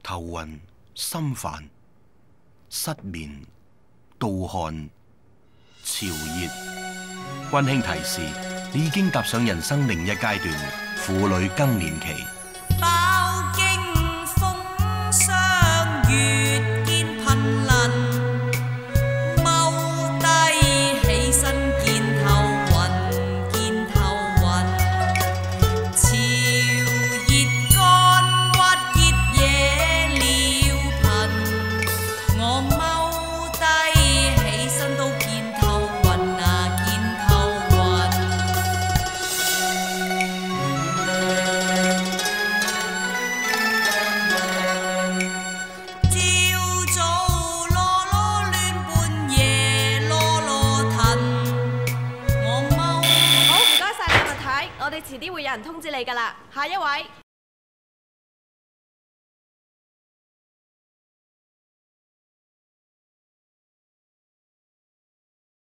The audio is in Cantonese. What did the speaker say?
頭暈、心煩、失眠、盜汗、潮熱。溫馨提示：你已經踏上人生另一階段——婦女更年期。 飽經風霜，越見頻臨，踎低起身見頭暈，見頭暈。潮熱乾鬱結惹尿頻，我踎低起身都見頭暈啊，見頭暈。朝早囉囉攣，半夜囉囉騰，我踎。 好，唔該晒你麥太，我哋遲啲會有人通知你㗎啦。下一位。